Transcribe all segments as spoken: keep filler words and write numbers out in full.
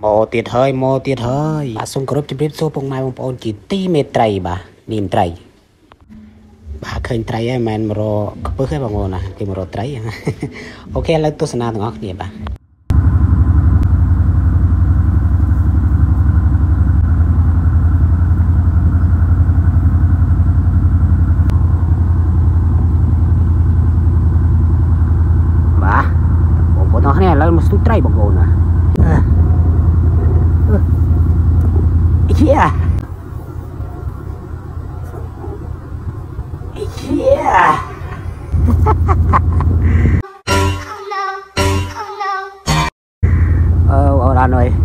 mô tiệt hơi mô tiệt hơi bà xung group chụp clip số phong mai bông ôn chỉ tí mê trầy bà niềm trầy bà khơi trầy ấy mà mà rồi bước hết bằng ngôn à thì mà rồi trầy ok lấy tôi sẽ nào thằng ngọc nè bà bà bông bông nó này lấy một số trầy bằng ngôn à yeah yeah ờ ờ đàn ơi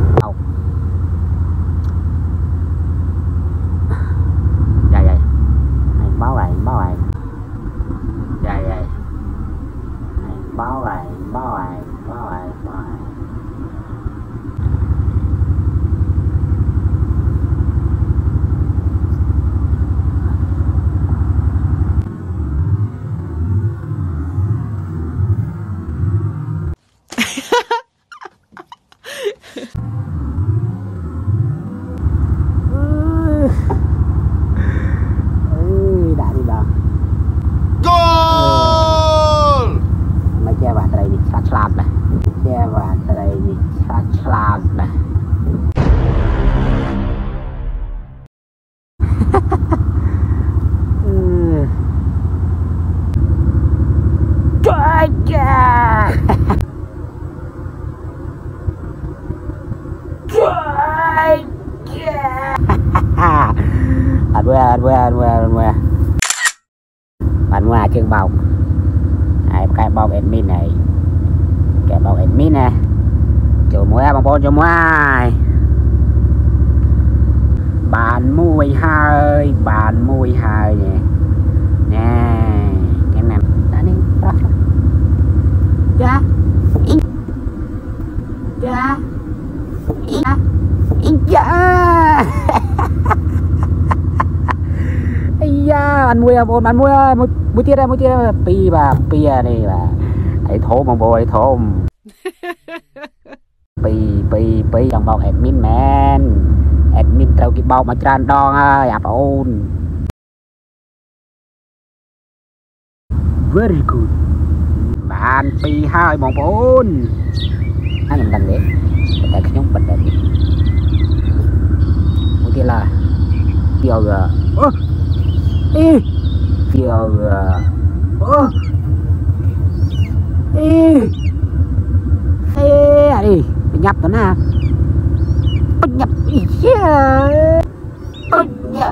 dạ dạ báo lại báo lại dạ dạ báo lại báo lại báo lại báo lại anh quê anh quê anh quê anh quê anh ngoài chương bọc ai cái bọc admin này cái bọc admin nè chỗ mũi bằng bốn chỗ mũi bàn mùi hơi bàn mùi hơi nè nè cái này đã đi dạ dạ dạ dạ anh mua bốn anh mua mua tiền đây mua tiền đây pi bà pi này bà ấy thố mà bồi thố pi pi pi trong bọc admin man admin trâu cái bọc mà tràn đòn ơi áp ôn very good bạn pi hai bóng bốn anh làm đằng đấy tại cái nhóm bật đèn mua tiền là tiêu rồi ê tiêu rồi ơ ê ê à đi nhập đó nè nhập yeah nhập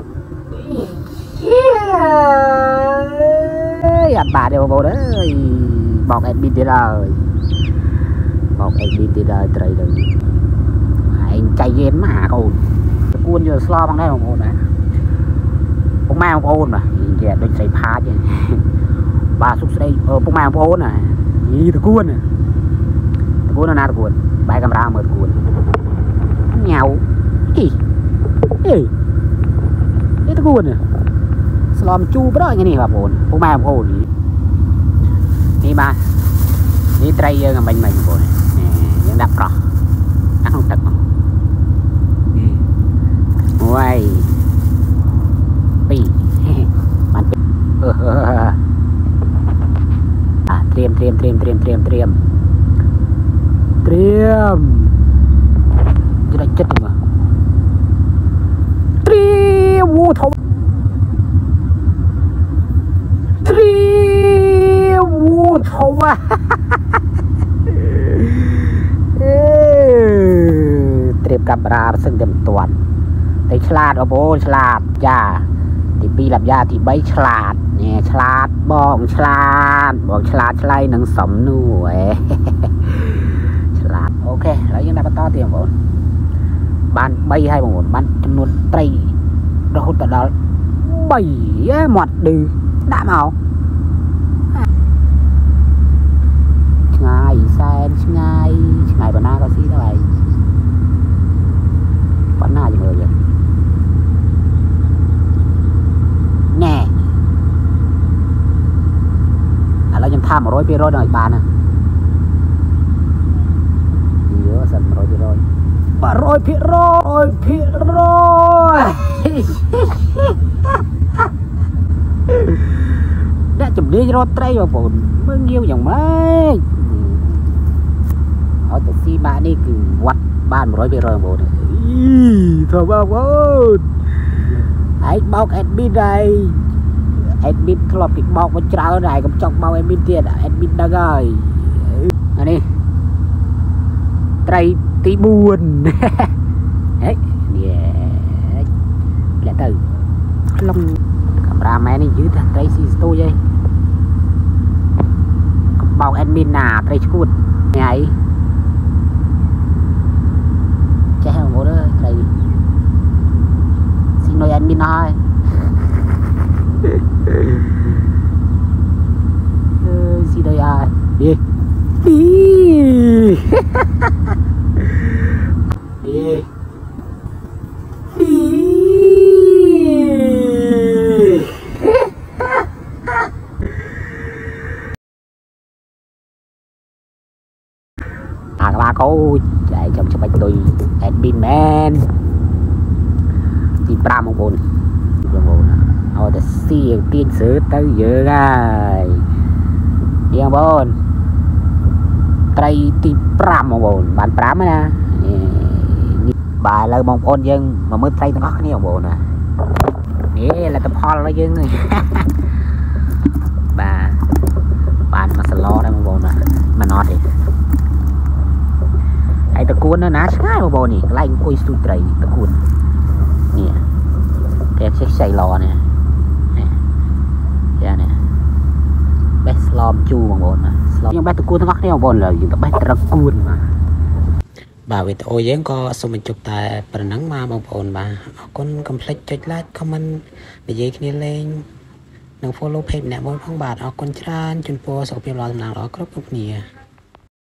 yeah bà đều bộ đấy bọc admin đi rồi bọc admin đi rồi trời đời anh chạy game mà còn cuốn giờ slow bằng đây một nè cũng mang một ôn mà kìa đôi chạy phá chứ bà xúc đây ờ cũng mang một ôn này gì từ cuốn này từ cuốn nó na từ cuốn bài camera mở từ cuốn nhau ý ý ý từ cuốn này slom chu bớt cái này bà ôn cũng mang một ôn đi ba đi tray giờ mình mình ôn những đập rồi ăn không tật ngoài pi bạn pi à tiêm tiêm tiêm tiêm tiêm tiêm tiêm cái này chết mà tiêm vô thấu tiêm vô thấu à tiêm camera sưng đầm toàn thấyฉลาด ở bố ฉลาด cha thì pi làm ra thì bay ฉลาด nè ฉลาด bong ฉลาด bong ฉลาด ใช่นังสมนู่น ฉลาด ok แล้วยังได้ปะต่อเตรียมบอลบ้านใบให้บอลบ้านจำนวนตรีเราแต่เราใบหมดดื้อđã màu ngày sen ngày ngày bữa nay có gì đâu vậy bữa nay gì vậy nè làยังทำร้อยปีร้อยหน่อยบานนะเยอะสั่นร้อยปีร้อย ôi phía rồi ôi phía rồi đã chụp đi rồi trai vào bồn mới nhiều dòng mấy ở từ si ba đi cứ quạt ban một rồi phía rồi bồn thôi bao bồn hãy bóc admin đây admin club bị bóc một trao này cũng trong bao admin tiền admin đã rồi này đi trai tí buồn đấy lẽ từ lông camera máy này dưới trai xì tôi vậy bao admin nào trai chuột này chắc không có đó trai xin lỗi admin thôi xin lỗi ai đi đi đi đi à các ba cô chạy trong cho bạch tôi admin man tìm ba mong bốn mong bốn họ đã xì tiên sử tới giờ này đi mong bốn trai tìm ba mong bốn bạn ba mới nè bà lời mong ôn dân mà mới thấy nó cái mong bốn nè nghĩa là tập ho nó dân rồi bà bạn mà lo đây mong bốn nè mà nó thìไอ้ตะกูนนะนะใช่บ่นี่ไล่คุยสุดใจตะกูนเนี่ยแกเช็คใส่รอเนี่ยเนี่ยเนี่ยเบสลอมจูบางบนนะยังเบสตะกูนทั้งนี้บางบนเลยยังแต่เบสตะกูนมาบ่าววิทย์โอเยังก็สมัยจบแต่ประนังมาบางบนมาคนคอมเพล็กจุดไลค์คอมเมนต์ไปเยี่ยมนี่เองนังโฟล์เพจเนี่ยบนพังบาทเอาคนชราญจนโพสเอาเปรียบรอตำแหน่งรอครบทุกเนี่ย